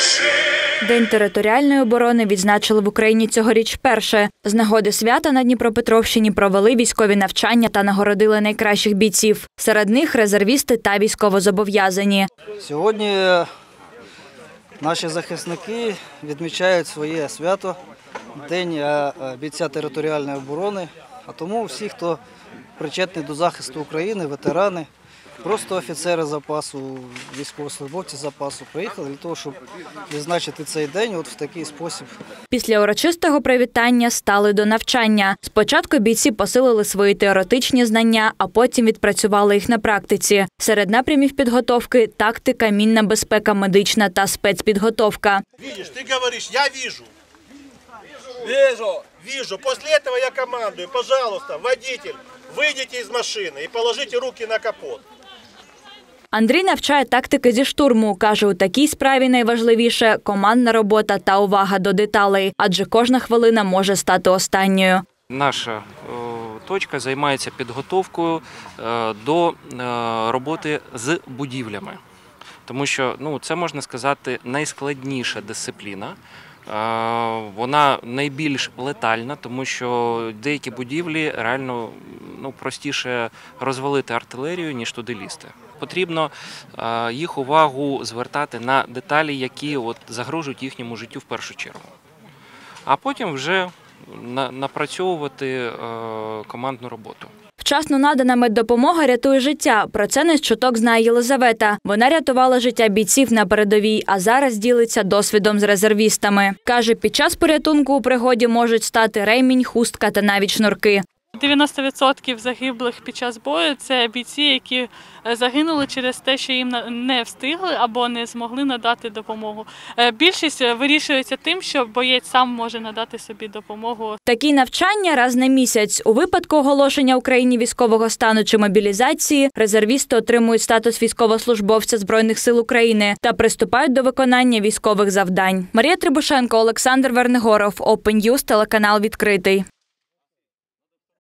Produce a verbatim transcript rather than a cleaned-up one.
День територіальної оборони відзначили в Україні цьогоріч вперше. З нагоди свята на Дніпропетровщині провели військові навчання та нагородили найкращих бійців. Серед них резервісти та військовозобов'язані. Сьогодні наші захисники відмічають своє свято – День бійця територіальної оборони. А тому всі, хто причетний до захисту України, ветерани, просто офіцери запасу, військовослужбовці запасу приїхали для того, щоб відзначити цей день от в такий спосіб. Після урочистого привітання стали до навчання. Спочатку бійці посилили свої теоретичні знання, а потім відпрацювали їх на практиці. Серед напрямів підготовки – тактика, мінна безпека, медична та спецпідготовка. Видиш, ти говориш, я вижу. Вижу. Вижу. После этого я командую, пожалуйста, водитель, выйдите из машины и положите руки на капот. Андрій навчає тактики зі штурму. Каже, у такій справі найважливіше – командна робота та увага до деталей, адже кожна хвилина може стати останньою. Наша точка займається підготовкою до роботи з будівлями, тому що, ну, це, можна сказати, найскладніша дисципліна. Вона найбільш летальна, тому що деякі будівлі реально, ну, простіше розвалити артилерію, ніж туди лізти. Потрібно їх увагу звертати на деталі, які от загрожують їхньому життю в першу чергу. А потім вже напрацьовувати командну роботу. Вчасно надана меддопомога рятує життя. Про це не з чуток знає Єлизавета. Вона рятувала життя бійців на передовій, а зараз ділиться досвідом з резервістами. Каже, під час порятунку у пригоді можуть стати ремінь, хустка та навіть шнурки. дев'яносто відсотків загиблих під час бою – це бійці, які загинули через те, що їм не встигли або не змогли надати допомогу. Більшість вирішується тим, що боєць сам може надати собі допомогу. Такі навчання раз на місяць. У випадку оголошення Україні військового стану чи мобілізації резервісти отримують статус військовослужбовця Збройних сил України та приступають до виконання військових завдань. Марія Трибушенко, Олександр Вернигоров, Open News, телеканал «Відкритий».